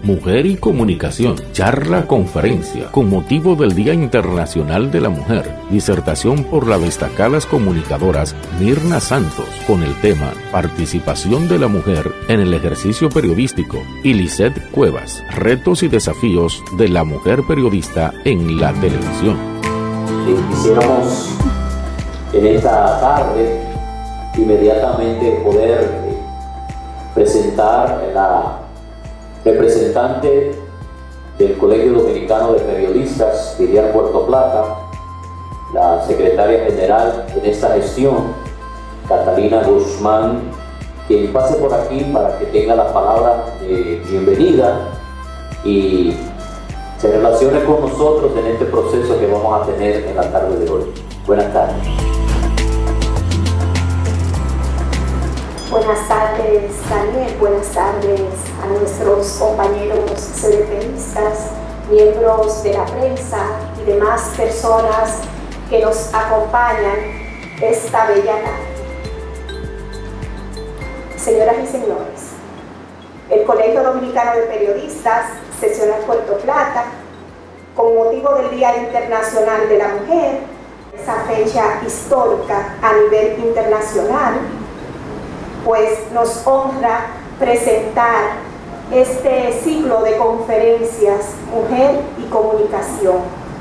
Mujer y Comunicación, charla conferencia con motivo del Día Internacional de la Mujer, disertación por las destacadas comunicadoras Mirna Santos con el tema Participación de la Mujer en el ejercicio periodístico y Lisette Cuevas, retos y desafíos de la mujer periodista en la televisión. Quisiéramos en esta tarde inmediatamente poder presentar la representante del Colegio Dominicano de Periodistas, filial Puerto Plata, la secretaria general en esta gestión, Catalina Guzmán, quien pase por aquí para que tenga la palabra de bienvenida y se relacione con nosotros en este proceso que vamos a tener en la tarde de hoy. Buenas tardes. Buenas tardes, Daniel. Buenas tardes a nuestros compañeros CDPistas, miembros de la prensa y demás personas que nos acompañan esta bella tarde. Señoras y señores, el Colegio Dominicano de Periodistas sesiona en Puerto Plata con motivo del Día Internacional de la Mujer, esa fecha histórica a nivel internacional, pues nos honra presentar este ciclo de conferencias Mujer y Comunicación.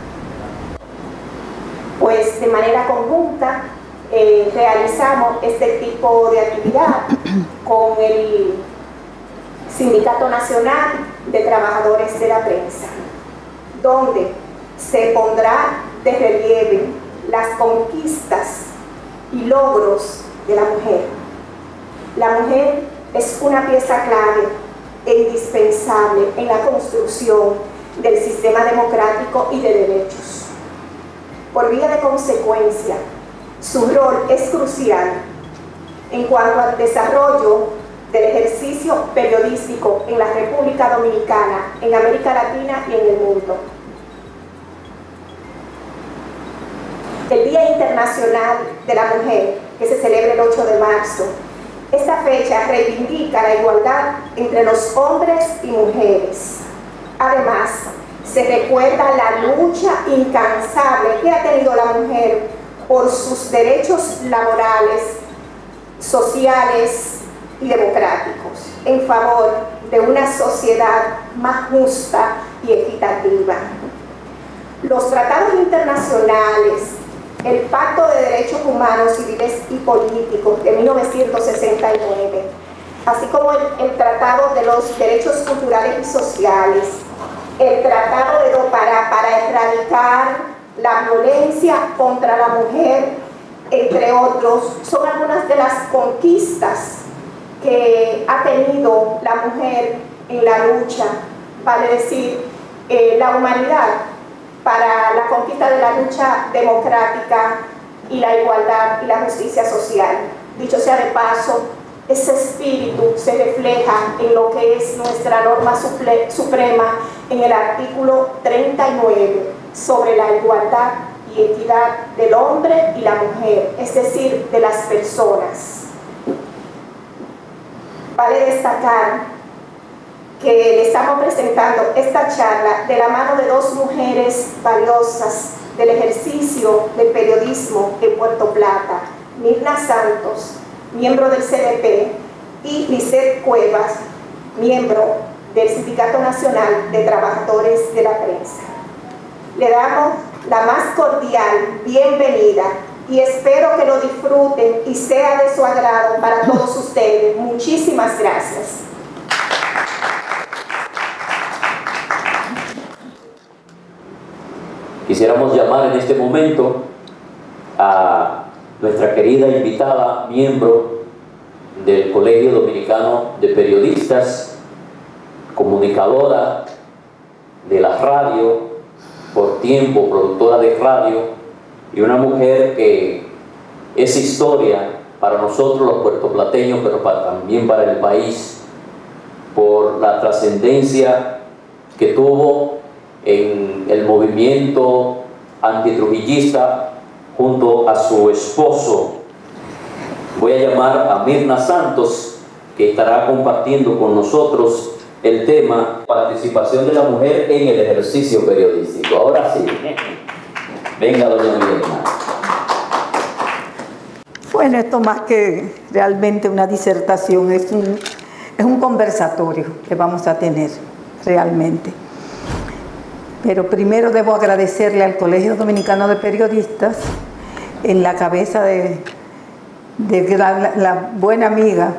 Pues de manera conjunta realizamos este tipo de actividad con el Sindicato Nacional de Trabajadores de la Prensa, donde se pondrá de relieve las conquistas y logros de la mujer. La mujer es una pieza clave e indispensable en la construcción del sistema democrático y de derechos. Por vía de consecuencia, su rol es crucial en cuanto al desarrollo del ejercicio periodístico en la República Dominicana, en América Latina y en el mundo. El Día Internacional de la Mujer, que se celebra el 8 de marzo, esta fecha reivindica la igualdad entre los hombres y mujeres. Además, se recuerda la lucha incansable que ha tenido la mujer por sus derechos laborales, sociales y democráticos, en favor de una sociedad más justa y equitativa. Los tratados internacionales, el Pacto de Derechos Humanos, Civiles y Políticos de 1969, así como el Tratado de los Derechos Culturales y Sociales, el Tratado de Dopará para erradicar la violencia contra la mujer, entre otros, son algunas de las conquistas que ha tenido la mujer en la lucha, vale decir, la humanidad, para la conquista de la lucha democrática y la igualdad y la justicia social. Dicho sea de paso, ese espíritu se refleja en lo que es nuestra norma suprema en el artículo 39 sobre la igualdad y equidad del hombre y la mujer, es decir, de las personas. Vale destacar que le estamos presentando esta charla de la mano de dos mujeres valiosas del ejercicio del periodismo en Puerto Plata, Mirna Santos, miembro del CDP, y Lisette Cuevas, miembro del Sindicato Nacional de Trabajadores de la Prensa. Le damos la más cordial bienvenida y espero que lo disfruten y sea de su agrado para todos ustedes. Muchísimas gracias. Quisiéramos llamar en este momento a nuestra querida invitada, miembro del Colegio Dominicano de Periodistas, comunicadora de la radio, por tiempo productora de radio, y una mujer que es historia para nosotros los puertoplateños, pero también para el país, por la trascendencia que tuvo en el movimiento antitrujillista junto a su esposo. Voy a llamar a Mirna Santos, que estará compartiendo con nosotros el tema participación de la mujer en el ejercicio periodístico. Ahora sí, venga doña Milena. Bueno, esto más que realmente una disertación, es un conversatorio que vamos a tener realmente. Pero primero debo agradecerle al Colegio Dominicano de Periodistas, en la cabeza de la buena amiga,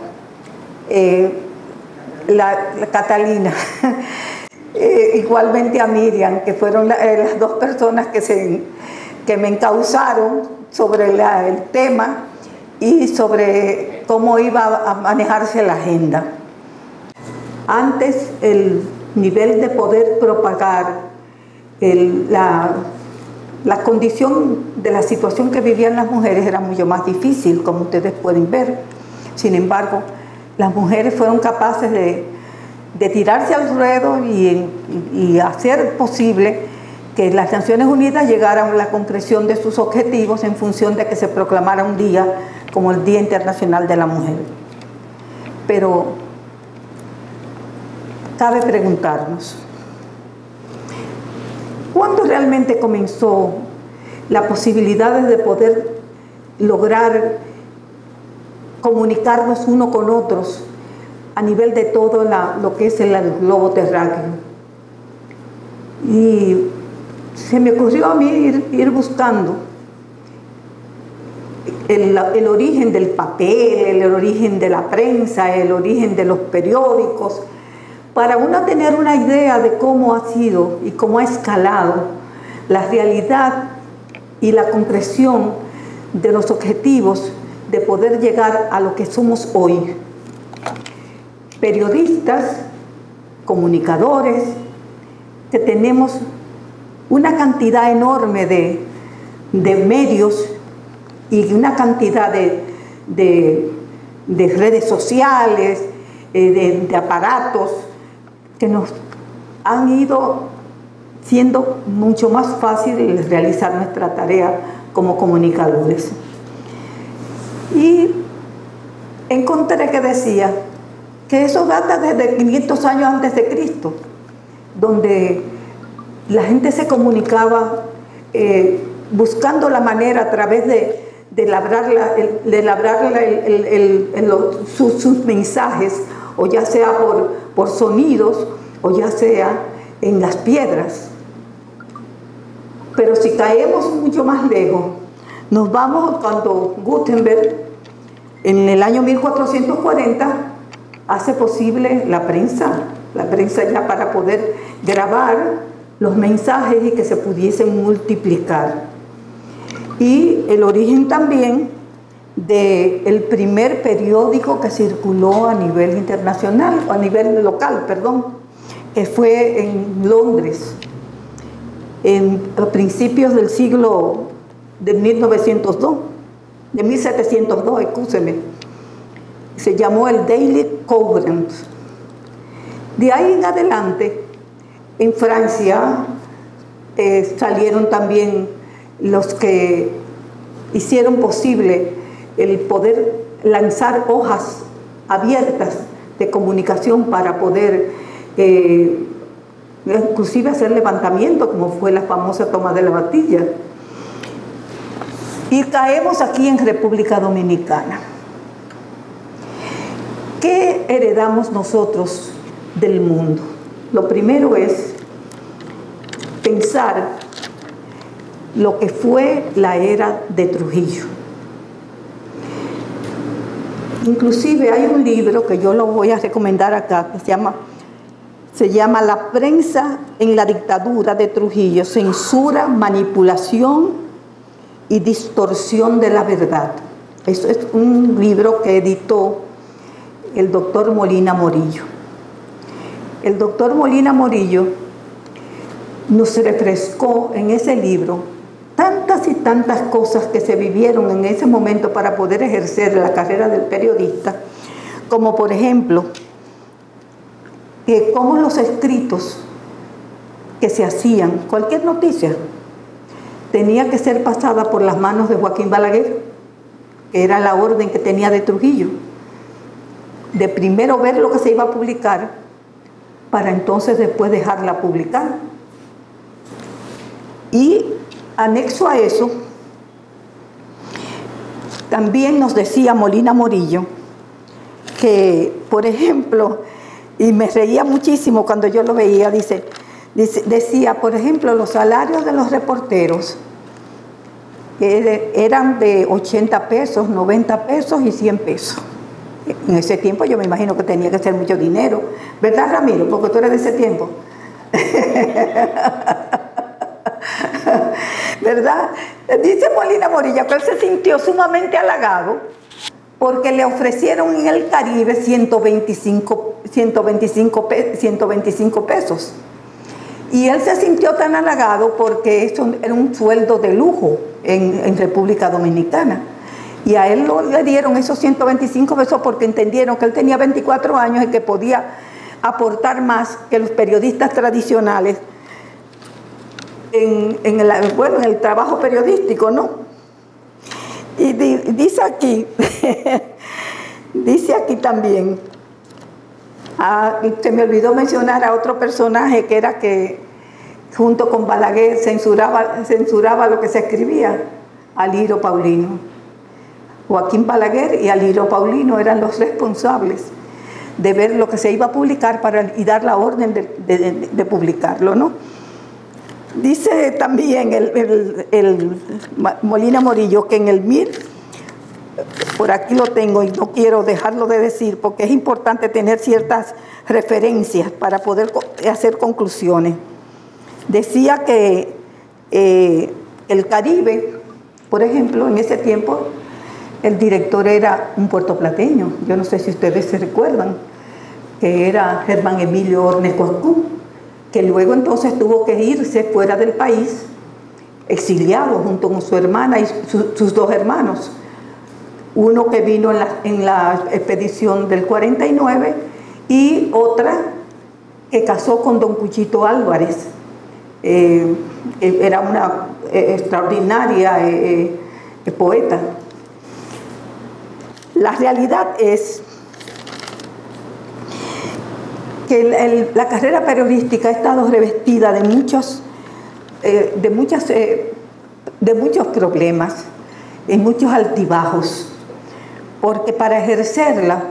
la Catalina, igualmente a Miriam, que fueron las dos personas que me encauzaron sobre el tema y sobre cómo iba a manejarse la agenda. Antes, el nivel de poder propagar la condición de la situación que vivían las mujeres era mucho más difícil, como ustedes pueden ver. Sin embargo, las mujeres fueron capaces de tirarse al ruedo y hacer posible que las Naciones Unidas llegaran a la concreción de sus objetivos en función de que se proclamara un día como el Día Internacional de la Mujer. Pero cabe preguntarnos, ¿cuándo realmente comenzó la posibilidad de poder lograr comunicarnos uno con otros a nivel de todo lo que es el globo terráqueo? Y se me ocurrió a mí ir buscando el origen del papel, el origen de la prensa, el origen de los periódicos, para uno tener una idea de cómo ha sido y cómo ha escalado la realidad y la concreción de los objetivos de poder llegar a lo que somos hoy. Periodistas, comunicadores, que tenemos una cantidad enorme de medios y una cantidad de redes sociales, de aparatos, que nos han ido siendo mucho más fácil realizar nuestra tarea como comunicadores. Y encontré que decía que eso data desde 500 años antes de Cristo, donde la gente se comunicaba buscando la manera a través de labrar sus mensajes, o ya sea por sonidos, o ya sea en las piedras. Pero si caemos mucho más lejos, nos vamos cuando Gutenberg, en el año 1440, hace posible la prensa ya para poder grabar los mensajes y que se pudiesen multiplicar. Y el origen también del primer periódico que circuló a nivel internacional, o a nivel local, perdón, que fue en Londres, a principios del siglo de 1702, excúseme. Se llamó el Daily Courant. De ahí en adelante, en Francia, salieron también los que hicieron posible el poder lanzar hojas abiertas de comunicación para poder inclusive hacer levantamientos, como fue la famosa toma de la Bastilla. Y caemos aquí en República Dominicana. ¿Qué heredamos nosotros del mundo? Lo primero es pensar lo que fue la era de Trujillo. Inclusive hay un libro que yo lo voy a recomendar acá, que se llama La prensa en la dictadura de Trujillo, censura, manipulación y distorsión de la verdad. Eso es un libro que editó el doctor Molina Morillo. El doctor Molina Morillo nos refrescó en ese libro tantas y tantas cosas que se vivieron en ese momento para poder ejercer la carrera del periodista, como por ejemplo, que como los escritos que se hacían, cualquier noticia, tenía que ser pasada por las manos de Joaquín Balaguer, que era la orden que tenía de Trujillo, de primero ver lo que se iba a publicar, para entonces después dejarla publicar. Y anexo a eso, también nos decía Molina Morillo que, por ejemplo, y me reía muchísimo cuando yo lo veía, decía, por ejemplo, los salarios de los reporteros eran de 80 pesos, 90 pesos y 100 pesos. En ese tiempo yo me imagino que tenía que ser mucho dinero, ¿verdad, Ramiro? Porque tú eres de ese tiempo. ¿Verdad? Dice Molina Morillo que él se sintió sumamente halagado porque le ofrecieron en el Caribe 125 pesos. Y él se sintió tan halagado porque eso era un sueldo de lujo en República Dominicana. Y a él le dieron esos 125 pesos porque entendieron que él tenía 24 años y que podía aportar más que los periodistas tradicionales en el trabajo periodístico, ¿no? Y dice aquí, dice aquí también, se me olvidó mencionar a otro personaje que era que junto con Balaguer censuraba lo que se escribía, Aliro Paulino. Joaquín Balaguer y Aliro Paulino eran los responsables de ver lo que se iba a publicar y dar la orden de publicarlo, ¿no? Dice también el Molina Morillo que en el MIR, por aquí lo tengo y no quiero dejarlo de decir porque es importante tener ciertas referencias para poder hacer conclusiones. Decía que el Caribe, por ejemplo, en ese tiempo, el director era un puertoplateño. Yo no sé si ustedes se recuerdan, que era Germán Emilio Ornes Coascú, que luego entonces tuvo que irse fuera del país, exiliado junto con su hermana y sus dos hermanos. Uno que vino en la expedición del 49 y otra que casó con don Cuchito Álvarez. Era una extraordinaria poeta. La realidad es que la carrera periodística ha estado revestida de muchos problemas, de muchos altibajos, porque para ejercerla,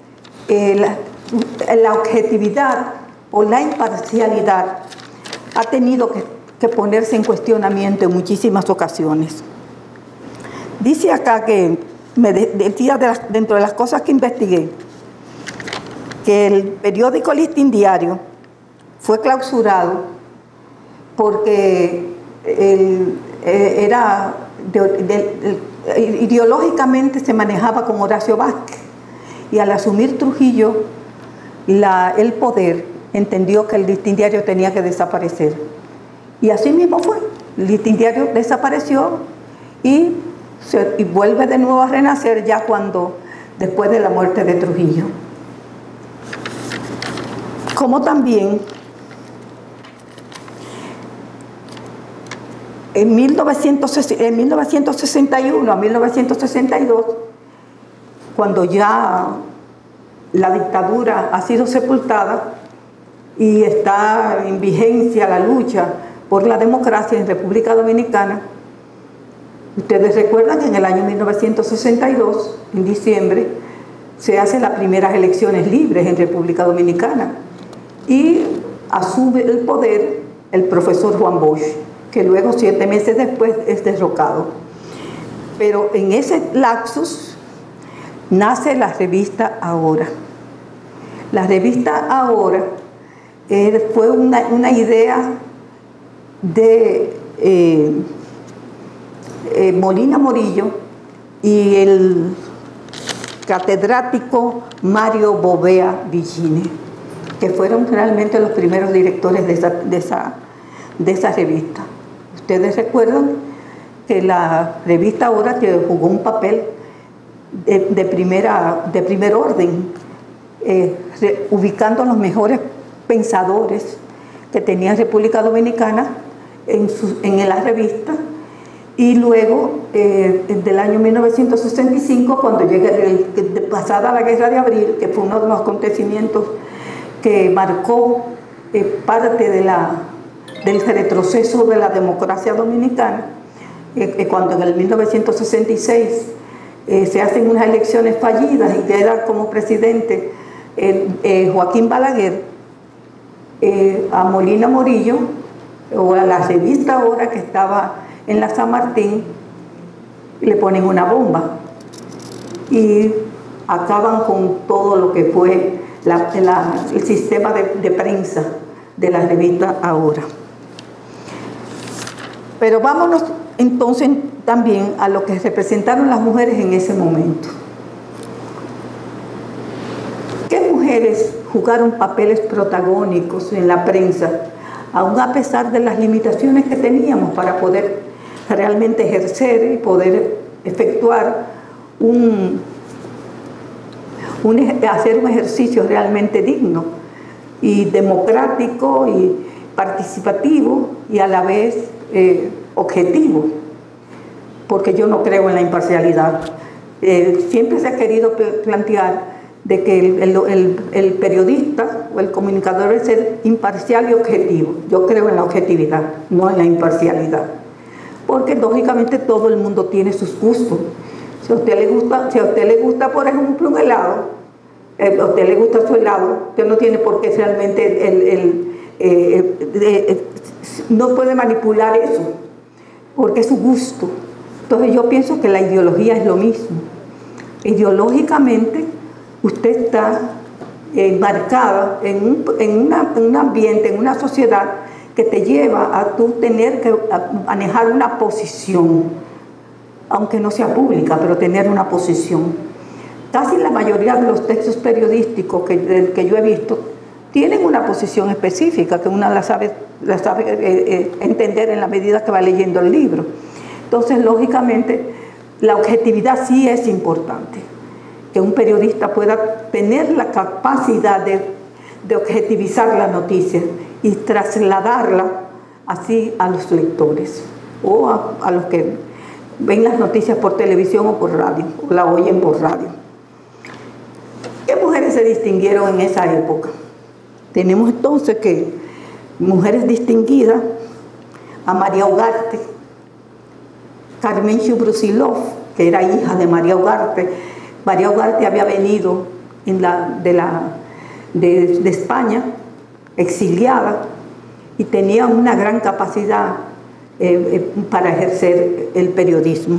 la objetividad o la imparcialidad ha tenido que ponerse en cuestionamiento en muchísimas ocasiones. Dice acá que me decía dentro de las cosas que investigué, que el periódico Listín Diario fue clausurado porque ideológicamente se manejaba con Horacio Vázquez y al asumir Trujillo el poder entendió que el Listín Diario tenía que desaparecer. Y así mismo fue. El Listín Diario desapareció y vuelve de nuevo a renacer ya después de la muerte de Trujillo. Como también en 1961 a 1962, cuando ya la dictadura ha sido sepultada y está en vigencia la lucha por la democracia en República Dominicana, ustedes recuerdan que en el año 1962, en diciembre, se hacen las primeras elecciones libres en República Dominicana y asume el poder el profesor Juan Bosch, que luego 7 meses después es derrocado. Pero en ese lapsus nace la revista Ahora. La revista Ahora fue una idea de Molina Morillo y el catedrático Mario Bovea Villini, que fueron realmente los primeros directores de esa revista. Ustedes recuerdan que la revista Ahora jugó un papel de primer orden, ubicando a los mejores pensadores que tenía República Dominicana en la revista. Y luego, del año 1965, cuando pasada la Guerra de Abril, que fue uno de los acontecimientos que marcó parte del retroceso de la democracia dominicana, cuando en el 1966 se hacen unas elecciones fallidas y queda como presidente Joaquín Balaguer, a Molina Morillo, o a la revista Ahora, que estaba en la San Martín, le ponen una bomba y acaban con todo lo que fue el sistema de prensa de la revista Ahora. Pero vámonos entonces también a lo que representaron las mujeres en ese momento. ¿Qué mujeres jugaron papeles protagónicos en la prensa, aún a pesar de las limitaciones que teníamos para poder realmente ejercer y poder efectuar hacer un ejercicio realmente digno y democrático y participativo y a la vez objetivo? Porque yo no creo en la imparcialidad. Siempre se ha querido plantear de que el periodista o el comunicador debe ser imparcial y objetivo. Yo creo en la objetividad, no en la imparcialidad. Porque lógicamente todo el mundo tiene sus gustos. Si a usted le gusta, por ejemplo, un helado, a usted le gusta su helado, usted no tiene por qué realmente no puede manipular eso, porque es su gusto. Entonces yo pienso que la ideología es lo mismo. Ideológicamente usted está marcada en un ambiente, en una sociedad que te lleva a tú tener que manejar una posición, aunque no sea pública, pero tener una posición. Casi la mayoría de los textos periodísticos que yo he visto tienen una posición específica que una la sabe entender en la medida que va leyendo el libro. Entonces, lógicamente, la objetividad sí es importante. Que un periodista pueda tener la capacidad de objetivizar la noticia y trasladarla así a los lectores o a los que ven las noticias por televisión o por radio, o la oyen por radio. ¿Qué mujeres se distinguieron en esa época? Tenemos entonces que mujeres distinguidas, a María Ugarte, Carmen Brusilov, que era hija de María Ugarte. María Ugarte había venido de España, exiliada, y tenía una gran capacidad para ejercer el periodismo.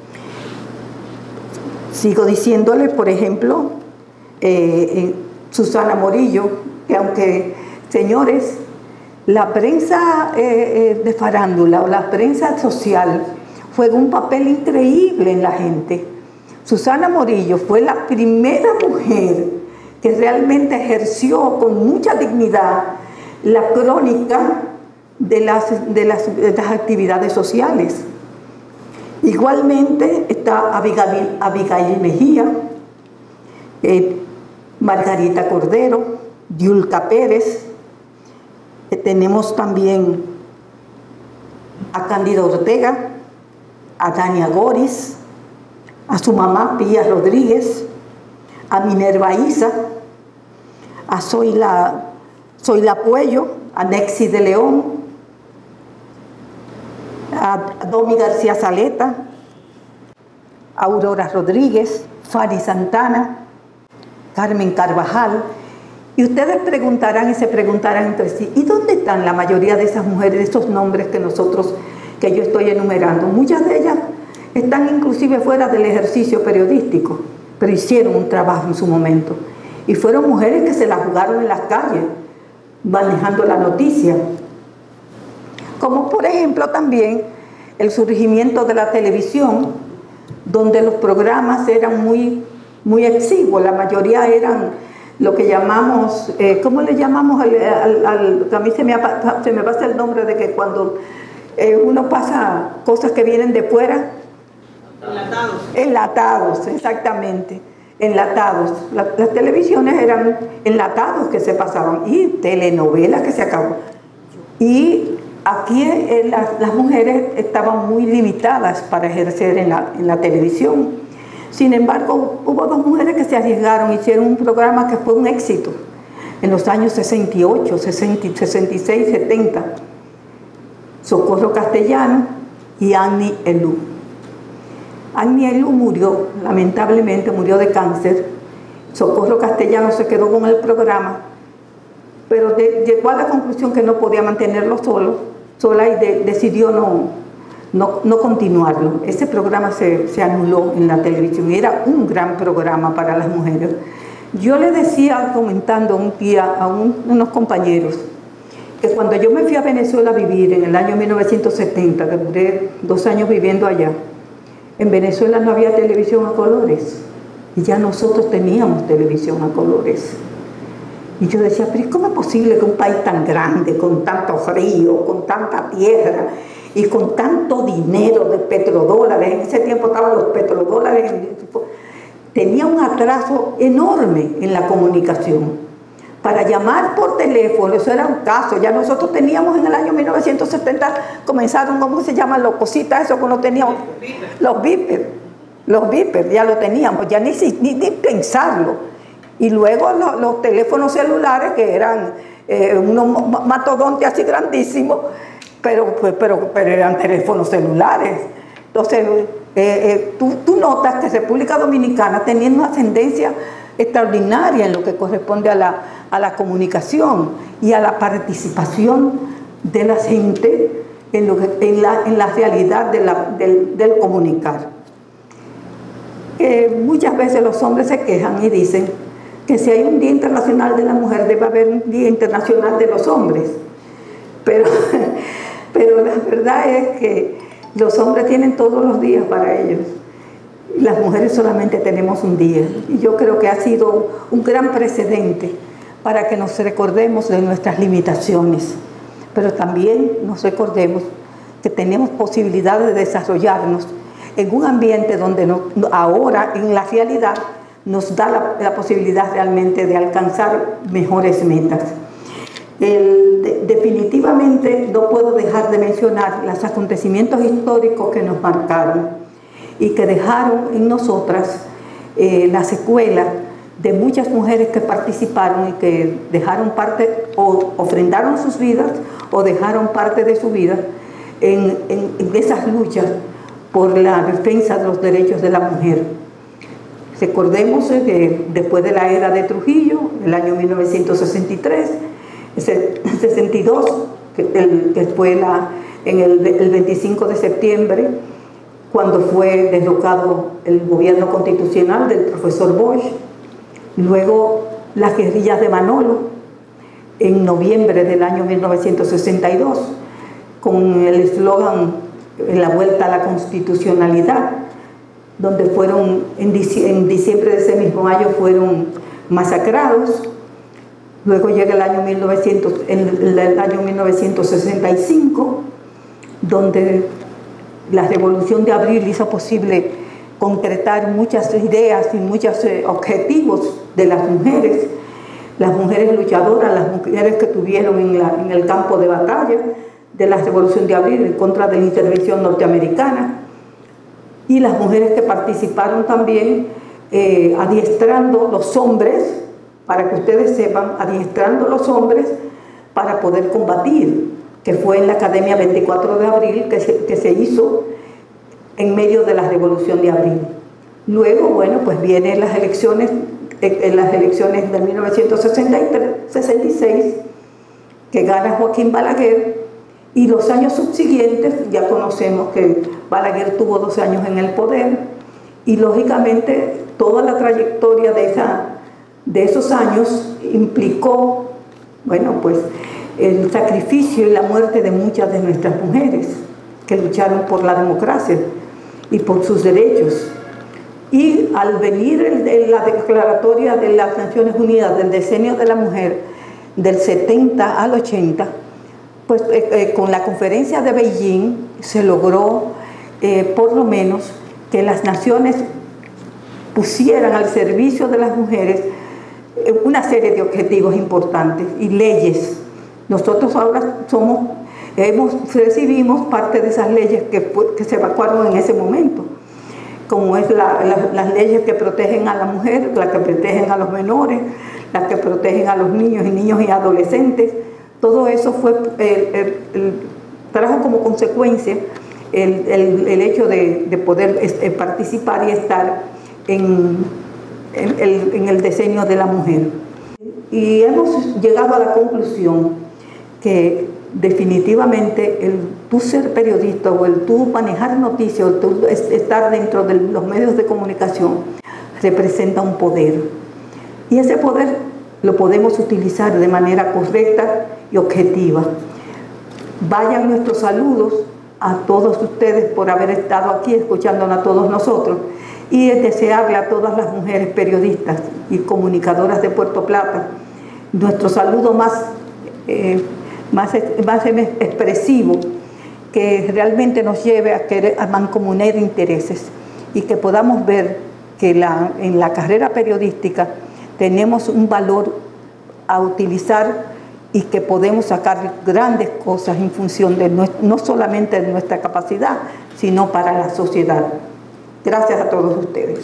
Sigo diciéndole, por ejemplo, Susana Morillo, que aunque, señores, la prensa de farándula o la prensa social juega un papel increíble en la gente. Susana Morillo fue la primera mujer que realmente ejerció con mucha dignidad la crónica de las actividades sociales. Igualmente está Abigail Mejía, Margarita Cordero, Diulca Pérez. Tenemos también a Cándida Ortega, a Dania Goris, a su mamá Pía Rodríguez, a Minerva Isa, a Zoila Puello, a Nexi de León, a Domi García Saleta, a Aurora Rodríguez, Fari Santana, Carmen Carvajal. Y ustedes preguntarán y se preguntarán entre sí, ¿y dónde están la mayoría de esas mujeres, de esos nombres que yo estoy enumerando? Muchas de ellas están inclusive fuera del ejercicio periodístico, pero hicieron un trabajo en su momento. Y fueron mujeres que se la jugaron en las calles, manejando la noticia. Como por ejemplo también el surgimiento de la televisión, donde los programas eran muy exiguos, la mayoría eran lo que llamamos, ¿cómo le llamamos a mí se me pasa el nombre de que cuando uno pasa cosas que vienen de fuera? Enlatados. Enlatados, exactamente. Enlatados. Las televisiones eran enlatados que se pasaban y telenovelas que se acabó. Y aquí las mujeres estaban muy limitadas para ejercer en la televisión. Sin embargo, hubo dos mujeres que se arriesgaron, hicieron un programa que fue un éxito. en los años 68, 66, 70. Socorro Castellano y Annie Elú. Annie Elú murió, lamentablemente murió de cáncer. Socorro Castellano se quedó con el programa, pero llegó a la conclusión que no podía mantenerlo sola y decidió no continuarlo. Ese programa se anuló en la televisión y era un gran programa para las mujeres. Yo le decía, comentando un día a unos compañeros, que cuando yo me fui a Venezuela a vivir en el año 1970, que duré 2 años viviendo allá, en Venezuela no había televisión a colores y ya nosotros teníamos televisión a colores. Y yo decía, pero ¿cómo es posible que un país tan grande, con tanto frío, con tanta tierra y con tanto dinero de petrodólares, en ese tiempo estaban los petrodólares, tenía un atraso enorme en la comunicación? Para llamar por teléfono, eso era un caso. Ya nosotros teníamos en el año 1970, comenzaron, ¿cómo se llaman los cositas? Eso que no teníamos, los beepers, ya lo teníamos, ya ni pensarlo. Y luego los teléfonos celulares, que eran unos mastodontes así grandísimos, pero eran teléfonos celulares. Entonces, tú notas que República Dominicana tenía una ascendencia extraordinaria en lo que corresponde a la comunicación y a la participación de la gente en la realidad del comunicar. Muchas veces los hombres se quejan y dicen que si hay un Día Internacional de la Mujer, debe haber un Día Internacional de los Hombres. Pero la verdad es que los hombres tienen todos los días para ellos. Las mujeres solamente tenemos un día. Y yo creo que ha sido un gran precedente para que nos recordemos de nuestras limitaciones. Pero también nos recordemos que tenemos posibilidad de desarrollarnos en un ambiente donde ahora, en la realidad, nos da la posibilidad realmente de alcanzar mejores metas. Definitivamente no puedo dejar de mencionar los acontecimientos históricos que nos marcaron y que dejaron en nosotras la secuela de muchas mujeres que participaron y que dejaron parte o ofrendaron sus vidas o dejaron parte de su vida en esas luchas por la defensa de los derechos de la mujer. Recordemos que después de la era de Trujillo, el año 1963, 62, que fue el 25 de septiembre, cuando fue derrocado el gobierno constitucional del profesor Bosch. Luego las guerrillas de Manolo, en noviembre del año 1962, con el eslogan "La vuelta a la constitucionalidad", donde fueron, en diciembre de ese mismo año, fueron masacrados. Luego llega el año 1965, donde la Revolución de Abril hizo posible concretar muchas ideas y muchos objetivos de las mujeres luchadoras, las mujeres que tuvieron en el campo de batalla de la Revolución de Abril en contra de la intervención norteamericana, y las mujeres que participaron también adiestrando los hombres, para que ustedes sepan, adiestrando los hombres para poder combatir, que fue en la Academia 24 de Abril que se hizo en medio de la Revolución de Abril. Luego, bueno, pues vienen las elecciones de 1966, que gana Joaquín Balaguer, y los años subsiguientes, ya conocemos que Balaguer tuvo 2 años en el poder, y lógicamente toda la trayectoria de esos años implicó, bueno, pues el sacrificio y la muerte de muchas de nuestras mujeres que lucharon por la democracia y por sus derechos. Y al venir la declaratoria de las Naciones Unidas del Decenio de la Mujer del 70 al 80, pues con la conferencia de Beijing se logró por lo menos que las naciones pusieran al servicio de las mujeres una serie de objetivos importantes y leyes. Nosotros ahora recibimos parte de esas leyes que se evacuaron en ese momento, como es las leyes que protegen a la mujer, las que protegen a los menores, las que protegen a los niños y adolescentes. Todo eso fue, trajo como consecuencia el hecho de poder participar y estar en el diseño de la mujer. Y hemos llegado a la conclusión que definitivamente el tú ser periodista o el tú manejar noticias o el tú estar dentro de los medios de comunicación representa un poder. Y ese poder lo podemos utilizar de manera correcta y objetiva. Vayan nuestros saludos a todos ustedes por haber estado aquí escuchándonos a todos nosotros y desearle a todas las mujeres periodistas y comunicadoras de Puerto Plata nuestro saludo más expresivo, que realmente nos lleve a mancomunar intereses y que podamos ver que en la carrera periodística tenemos un valor a utilizar y que podemos sacar grandes cosas en función de no solamente de nuestra capacidad, sino para la sociedad. Gracias a todos ustedes.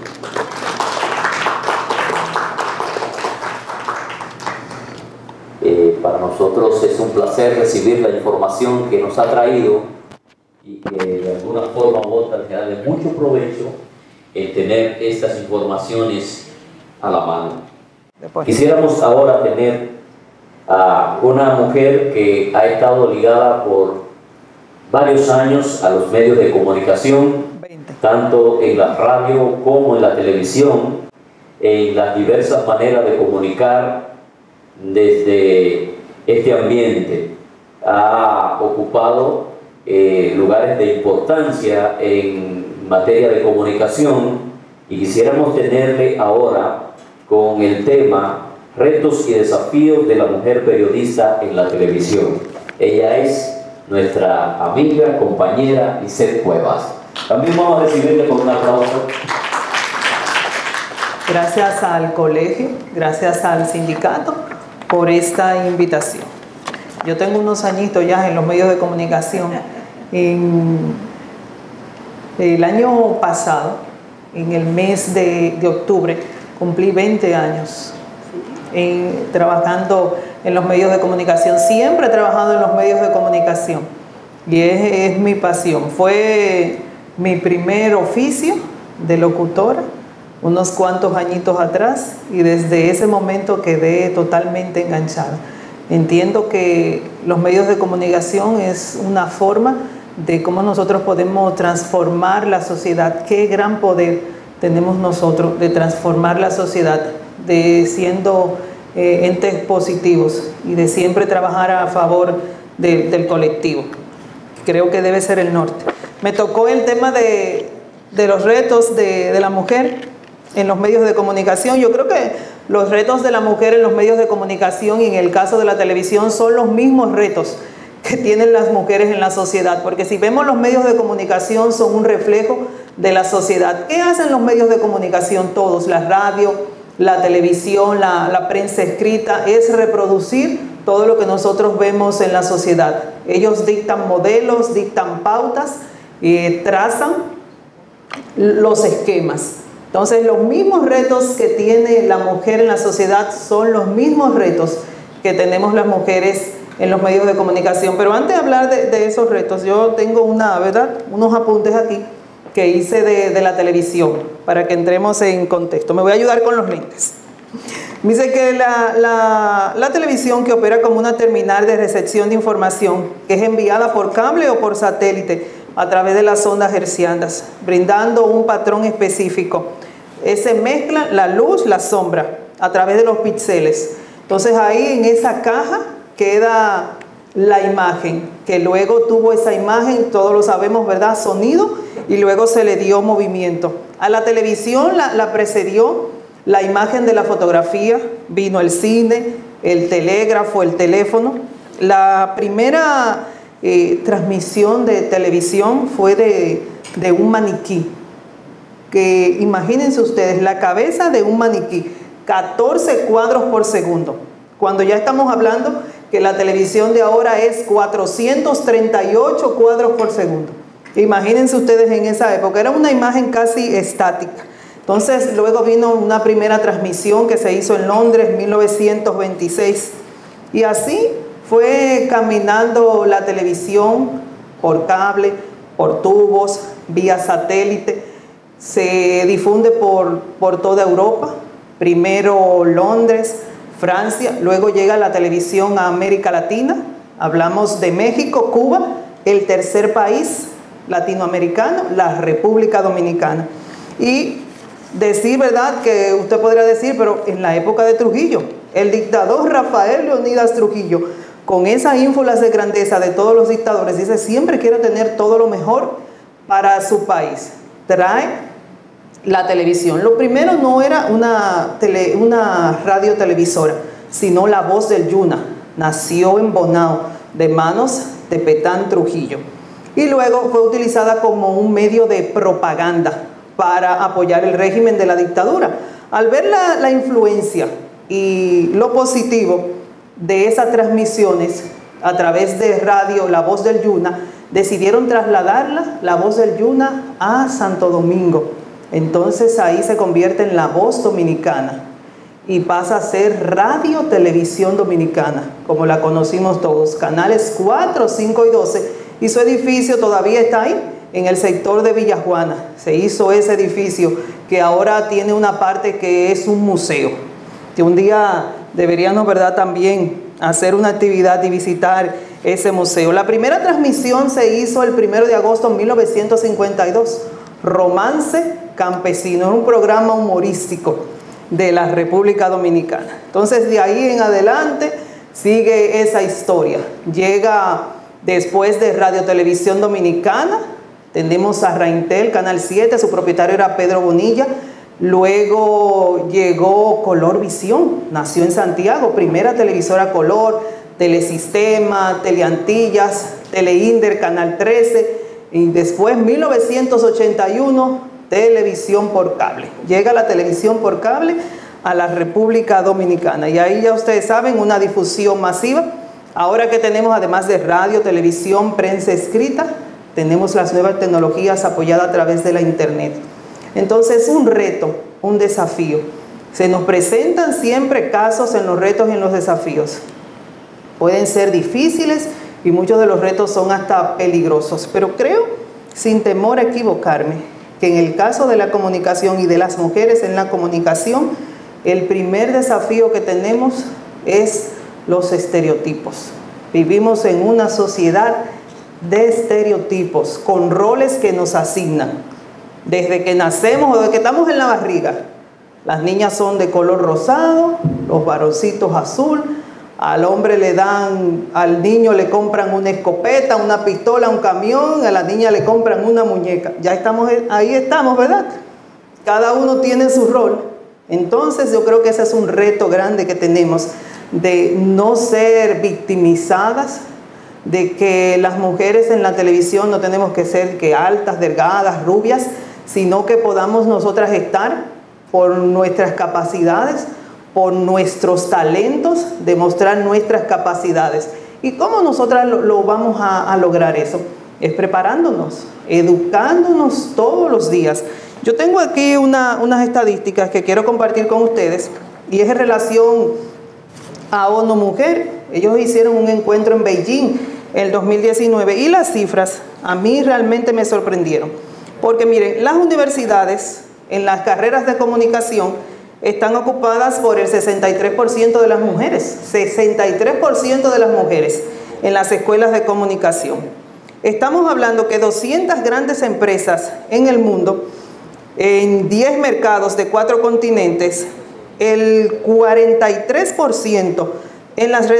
Para nosotros es un placer recibir la información que nos ha traído y que de alguna forma u otra le da de mucho provecho el tener estas informaciones a la mano. Quisiéramos ahora tener a una mujer que ha estado ligada por varios años a los medios de comunicación, tanto en la radio como en la televisión, en las diversas maneras de comunicar desde este ambiente. Ha ocupado lugares de importancia en materia de comunicación y quisiéramos tenerle ahora con el tema Retos y desafíos de la mujer periodista en la televisión. Ella es nuestra amiga, compañera Lisette Cuevas. También vamos a recibirle con un aplauso. Gracias al colegio, gracias al sindicato por esta invitación. Yo tengo unos añitos ya en los medios de comunicación. El año pasado, en el mes de octubre, cumplí 20 años trabajando en los medios de comunicación. Siempre he trabajado en los medios de comunicación y es mi pasión. Fue mi primer oficio de locutora unos cuantos añitos atrás y desde ese momento quedé totalmente enganchada. Entiendo que los medios de comunicación es una forma de cómo nosotros podemos transformar la sociedad. Qué gran poder tenemos nosotros de transformar la sociedad, de siendo entes positivos y de siempre trabajar a favor del colectivo. Creo que debe ser el norte. Me tocó el tema de los retos de la mujer en los medios de comunicación. Yo creo que los retos de la mujer en los medios de comunicación y en el caso de la televisión son los mismos retos que tienen las mujeres en la sociedad, porque si vemos los medios de comunicación son un reflejo de la sociedad. ¿Qué hacen los medios de comunicación todos? La radio, la televisión, la prensa escrita, es reproducir todo lo que nosotros vemos en la sociedad. Ellos dictan modelos, dictan pautas, trazan los esquemas. Entonces, los mismos retos que tiene la mujer en la sociedad son los mismos retos que tenemos las mujeres en los medios de comunicación. Pero antes de hablar de esos retos, yo tengo unos apuntes aquí que hice de la televisión para que entremos en contexto. Me voy a ayudar con los lentes. Me dice que la televisión, que opera como una terminal de recepción de información que es enviada por cable o por satélite a través de las ondas hertzianas, brindando un patrón específico. Se mezcla la luz, la sombra, a través de los píxeles. Entonces ahí en esa caja queda la imagen, que luego tuvo esa imagen, todos lo sabemos, ¿verdad?, sonido, y luego se le dio movimiento. A la televisión la precedió la imagen de la fotografía, vino el cine, el telégrafo, el teléfono. La primera transmisión de televisión fue de un maniquí, que imagínense ustedes, la cabeza de un maniquí, 14 cuadros por segundo, cuando ya estamos hablando que la televisión de ahora es 438 cuadros por segundo. Imagínense ustedes en esa época, era una imagen casi estática. Entonces luego vino una primera transmisión que se hizo en Londres en 1926 y así fue caminando la televisión por cable, por tubos, vía satélite, se difunde por toda Europa, primero Londres, Francia, luego llega la televisión a América Latina, hablamos de México, Cuba, el tercer país latinoamericano, la República Dominicana. Y decir, ¿verdad?, que usted podría decir, pero en la época de Trujillo, el dictador Rafael Leónidas Trujillo, con esa ínfulas de grandeza de todos los dictadores, dice, siempre quiero tener todo lo mejor para su país. Trae la televisión. Lo primero no era una radiotelevisora, sino La Voz del Yuna. Nació en Bonao, de manos de Petán Trujillo. Y luego fue utilizada como un medio de propaganda para apoyar el régimen de la dictadura. Al ver la influencia y lo positivo de esas transmisiones a través de radio La Voz del Yuna, decidieron trasladarla, La Voz del Yuna, a Santo Domingo. Entonces ahí se convierte en La Voz Dominicana y pasa a ser Radio Televisión Dominicana, como la conocimos todos, canales 4, 5 y 12, y su edificio todavía está ahí, en el sector de Villa Juana. Se hizo ese edificio que ahora tiene una parte que es un museo, que un día deberíamos, ¿verdad?, también hacer una actividad y visitar ese museo. La primera transmisión se hizo el 1 de agosto de 1952, Romance Campesino, es un programa humorístico de la República Dominicana. Entonces de ahí en adelante sigue esa historia. Llega después de Radio Televisión Dominicana, tenemos a Raintel, Canal 7, su propietario era Pedro Bonilla. Luego llegó Color Visión, nació en Santiago, primera televisora color, Telesistema, Teleantillas, Teleinder, Canal 13, y después 1981, televisión por cable. Llega la televisión por cable a la República Dominicana y ahí ya ustedes saben, una difusión masiva. Ahora que tenemos, además de radio, televisión, prensa escrita, tenemos las nuevas tecnologías apoyadas a través de la internet. Entonces, un reto, un desafío. Se nos presentan siempre casos en los retos y en los desafíos. Pueden ser difíciles y muchos de los retos son hasta peligrosos, pero creo, sin temor a equivocarme, que en el caso de la comunicación y de las mujeres en la comunicación, el primer desafío que tenemos es los estereotipos. Vivimos en una sociedad de estereotipos, con roles que nos asignan. Desde que nacemos o desde que estamos en la barriga, las niñas son de color rosado, los varoncitos azul, al hombre le dan, al niño le compran una escopeta, una pistola, un camión, a la niña le compran una muñeca. Ya estamos, ahí estamos, ¿verdad? Cada uno tiene su rol. Entonces yo creo que ese es un reto grande que tenemos, de no ser victimizadas, de que las mujeres en la televisión no tenemos que ser que altas, delgadas, rubias, sino que podamos nosotras estar por nuestras capacidades, por nuestros talentos, demostrar nuestras capacidades. ¿Y cómo nosotras lo vamos a lograr eso? Es preparándonos, educándonos todos los días. Yo tengo aquí unas estadísticas que quiero compartir con ustedes y es en relación a ONU Mujer. Ellos hicieron un encuentro en Beijing el 2019 y las cifras a mí realmente me sorprendieron. Porque miren, las universidades en las carreras de comunicación están ocupadas por el 63% de las mujeres, 63% de las mujeres en las escuelas de comunicación. Estamos hablando que 200 grandes empresas en el mundo, en 10 mercados de 4 continentes, el 40% en las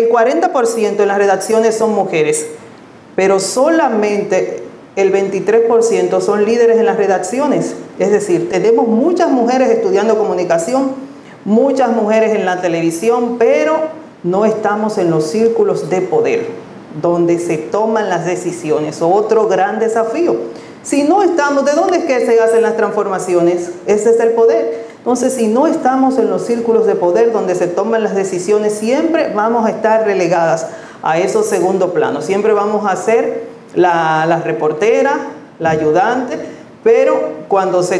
redacciones son mujeres, pero solamente el 23% son líderes en las redacciones. Es decir, tenemos muchas mujeres estudiando comunicación, muchas mujeres en la televisión, pero no estamos en los círculos de poder, donde se toman las decisiones. Otro gran desafío. Si no estamos, ¿de dónde es que se hacen las transformaciones? Ese es el poder. Entonces, si no estamos en los círculos de poder donde se toman las decisiones, siempre vamos a estar relegadas a esos segundo planos. Siempre vamos a ser la reportera, la ayudante, pero cuando se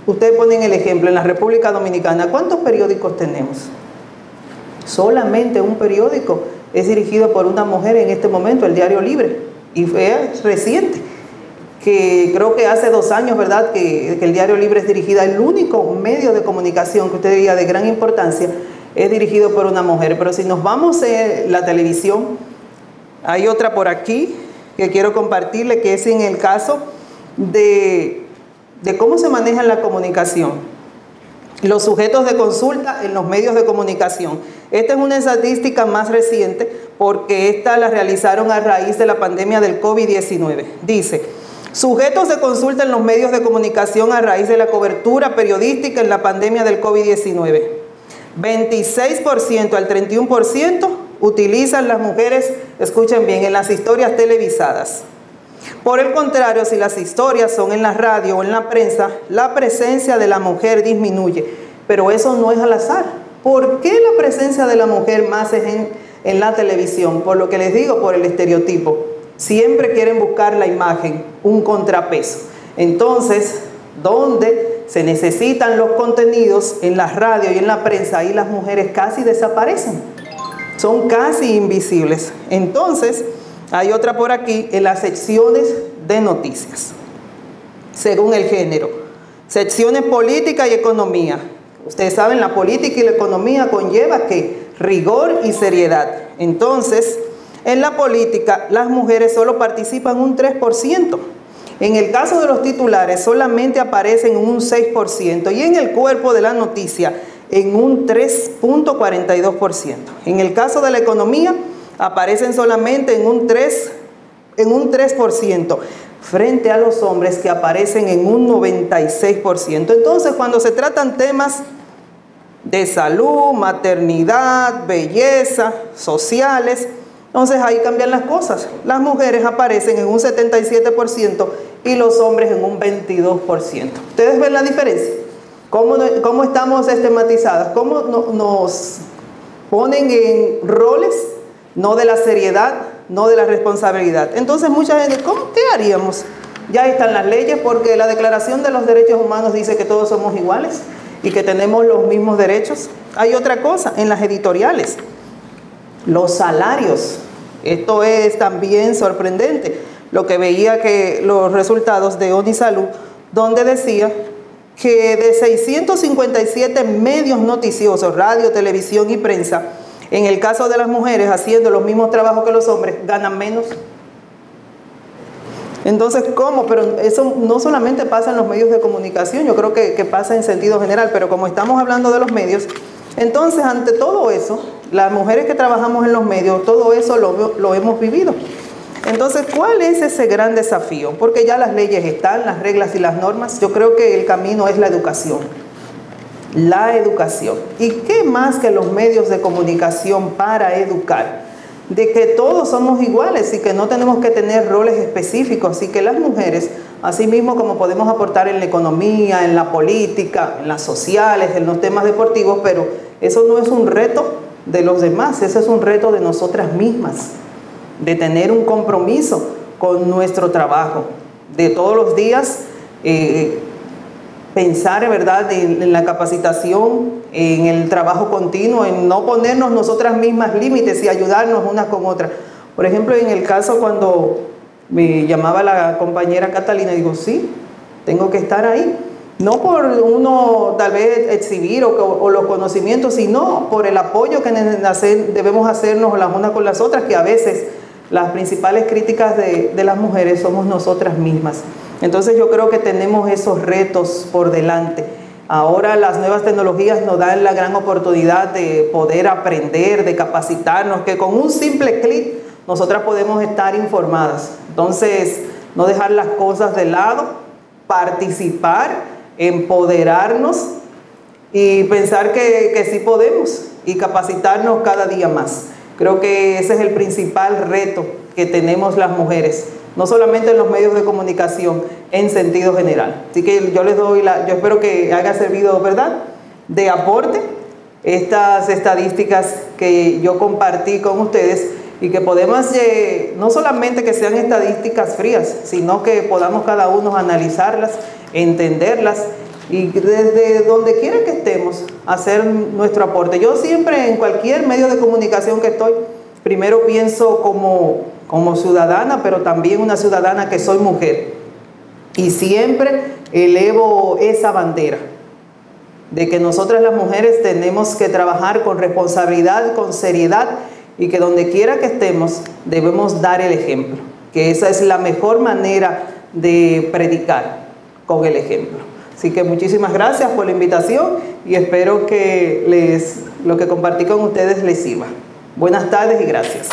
Ustedes ponen el ejemplo, en la República Dominicana, ¿cuántos periódicos tenemos? Solamente un periódico es dirigido por una mujer en este momento, el Diario Libre, y fue reciente, que creo que hace 2 años, ¿verdad?, que el Diario Libre es dirigida, el único medio de comunicación que usted diría de gran importancia es dirigido por una mujer. Pero si nos vamos a la televisión, hay otra por aquí que quiero compartirle, que es en el caso de cómo se maneja la comunicación. Los sujetos de consulta en los medios de comunicación. Esta es una estadística más reciente porque esta la realizaron a raíz de la pandemia del COVID-19. Dice, sujetos de consulta en los medios de comunicación a raíz de la cobertura periodística en la pandemia del COVID-19. 26% al 31% utilizan las mujeres, escuchen bien, en las historias televisadas. Por el contrario, si las historias son en la radio o en la prensa, la presencia de la mujer disminuye. Pero eso no es al azar. ¿Por qué la presencia de la mujer más es en la televisión? Por lo que les digo, por el estereotipo. Siempre quieren buscar la imagen, un contrapeso. Entonces, donde se necesitan los contenidos en la radio y en la prensa, ahí las mujeres casi desaparecen. Son casi invisibles. Entonces, hay otra por aquí en las secciones de noticias, según el género. Secciones política y economía. Ustedes saben, la política y la economía conlleva ¿qué? Rigor y seriedad. Entonces, en la política, las mujeres solo participan un 3%. En el caso de los titulares, solamente aparecen un 6%. Y en el cuerpo de la noticia, en un 3.42%. En el caso de la economía, aparecen solamente en un 3%, frente a los hombres que aparecen en un 96%. Entonces, cuando se tratan temas de salud, maternidad, belleza, sociales, entonces ahí cambian las cosas. Las mujeres aparecen en un 77% y los hombres en un 22%. ¿Ustedes ven la diferencia? ¿Cómo estamos estigmatizadas? ¿Cómo nos ponen en roles? No de la seriedad, no de la responsabilidad. Entonces mucha gente, ¿qué haríamos? Ya están las leyes, porque la Declaración de los Derechos Humanos dice que todos somos iguales y que tenemos los mismos derechos. Hay otra cosa, en las editoriales, los salarios. Esto es también sorprendente. Lo que veía que los resultados de ONISalud, donde decía que de 657 medios noticiosos, radio, televisión y prensa, en el caso de las mujeres, haciendo los mismos trabajos que los hombres, ganan menos. Entonces, ¿cómo? Pero eso no solamente pasa en los medios de comunicación, yo creo que pasa en sentido general, pero como estamos hablando de los medios, entonces ante todo eso, las mujeres que trabajamos en los medios, todo eso lo hemos vivido. Entonces, ¿cuál es ese gran desafío? Porque ya las leyes están, las reglas y las normas. Yo creo que el camino es la educación. La educación. ¿Y qué más que los medios de comunicación para educar? De que todos somos iguales y que no tenemos que tener roles específicos, y que las mujeres, así mismo como podemos aportar en la economía, en la política, en las sociales, en los temas deportivos, pero eso no es un reto de los demás, ese es un reto de nosotras mismas, de tener un compromiso con nuestro trabajo, de todos los días pensar, ¿verdad?, en la capacitación, en el trabajo continuo, en no ponernos nosotras mismas límites y ayudarnos unas con otras. Por ejemplo, en el caso cuando me llamaba la compañera Catalina, digo, sí, tengo que estar ahí. No por uno tal vez exhibir o los conocimientos, sino por el apoyo que debemos hacernos las unas con las otras, que a veces las principales críticas de las mujeres somos nosotras mismas. Entonces yo creo que tenemos esos retos por delante. Ahora las nuevas tecnologías nos dan la gran oportunidad de poder aprender, de capacitarnos, que con un simple clic nosotras podemos estar informadas. Entonces, no dejar las cosas de lado, participar, empoderarnos y pensar que sí podemos y capacitarnos cada día más. Creo que ese es el principal reto que tenemos las mujeres, no solamente en los medios de comunicación, en sentido general. Así que yo les doy yo espero que haya servido, ¿verdad?, de aporte estas estadísticas que yo compartí con ustedes, y que podemos, no solamente que sean estadísticas frías, sino que podamos cada uno analizarlas, entenderlas y desde donde quiera que estemos, hacer nuestro aporte. Yo siempre, en cualquier medio de comunicación que estoy, primero pienso como ciudadana, pero también una ciudadana que soy mujer. Y siempre elevo esa bandera de que nosotras las mujeres tenemos que trabajar con responsabilidad, con seriedad, y que donde quiera que estemos debemos dar el ejemplo, que esa es la mejor manera de predicar, con el ejemplo. Así que muchísimas gracias por la invitación y espero que lo que compartí con ustedes les sirva. Buenas tardes y gracias.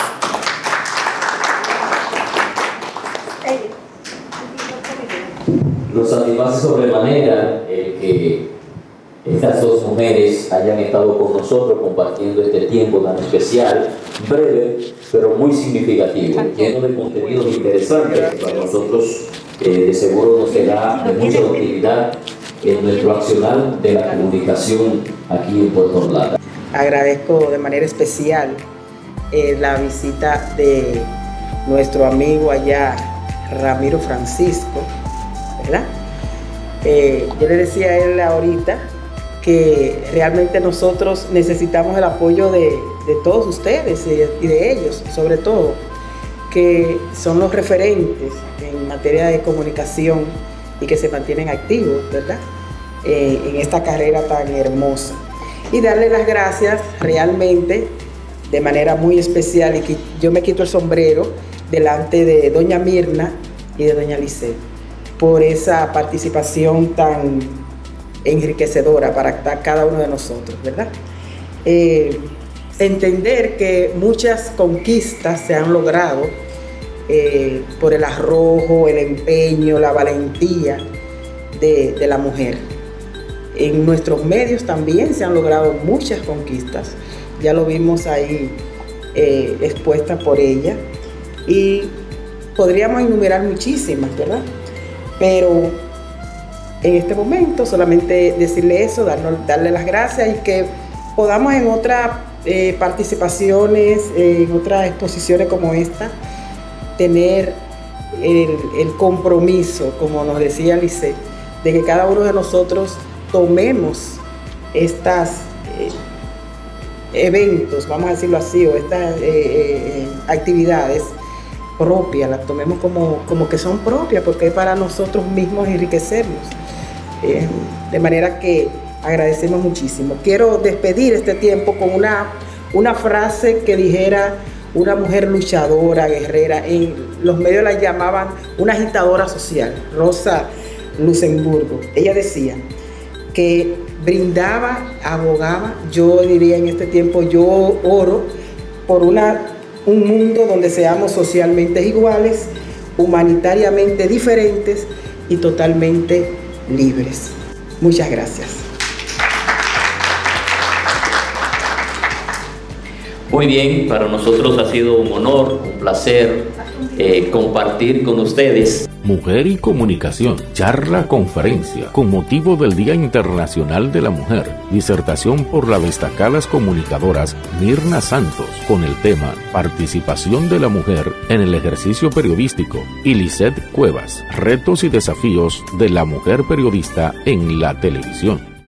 Nos satisface sobremanera que estas dos mujeres hayan estado con nosotros compartiendo este tiempo tan especial, breve, pero muy significativo, lleno de contenidos interesantes que para nosotros de seguro nos será de mucha utilidad en nuestro accionar de la comunicación aquí en Puerto Plata. Agradezco de manera especial la visita de nuestro amigo allá, Ramiro Francisco, ¿verdad? Yo le decía a él ahorita que realmente nosotros necesitamos el apoyo de todos ustedes y de ellos, sobre todo, que son los referentes en materia de comunicación y que se mantienen activos, ¿verdad? En esta carrera tan hermosa. Y darle las gracias realmente de manera muy especial, y que yo me quito el sombrero delante de doña Mirna y de doña Lisset por esa participación tan enriquecedora para cada uno de nosotros, ¿verdad? Entender que muchas conquistas se han logrado por el arrojo, el empeño, la valentía de la mujer. En nuestros medios también se han logrado muchas conquistas, ya lo vimos ahí expuestas por ella, y podríamos enumerar muchísimas, ¿verdad? Pero en este momento solamente decirle eso, darle las gracias, y que podamos en otras participaciones, en otras exposiciones como esta, tener el compromiso, como nos decía Lisset, de que cada uno de nosotros tomemos estas eventos, vamos a decirlo así, o estas actividades propias, las tomemos como que son propias, porque es para nosotros mismos enriquecernos. De manera que agradecemos muchísimo. Quiero despedir este tiempo con una frase que dijera una mujer luchadora, guerrera. En los medios la llamaban una agitadora social, Rosa Luxemburgo. Ella decía que brindaba, abogaba, yo diría en este tiempo, yo oro por un mundo donde seamos socialmente iguales, humanitariamente diferentes y totalmente libres. Muchas gracias. Muy bien, para nosotros ha sido un honor, un placer compartir con ustedes. Mujer y Comunicación, charla conferencia con motivo del Día Internacional de la Mujer, disertación por las destacadas comunicadoras Mirna Santos con el tema Participación de la Mujer en el ejercicio periodístico, y Lisset Cuevas, retos y desafíos de la mujer periodista en la televisión.